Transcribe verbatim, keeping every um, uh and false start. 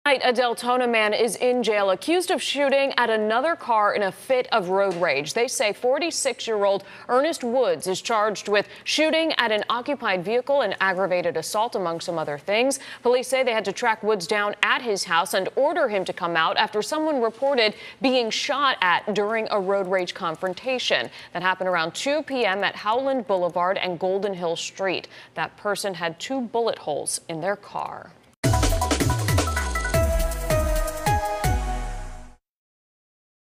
A Deltona man is in jail accused of shooting at another car in a fit of road rage. They say forty-six-year-old Ernest Woods is charged with shooting at an occupied vehicle and aggravated assault, among some other things. Police say they had to track Woods down at his house and order him to come out after someone reported being shot at during a road rage confrontation. That happened around two p m at Howland Boulevard and Golden Hill Street. That person had two bullet holes in their car.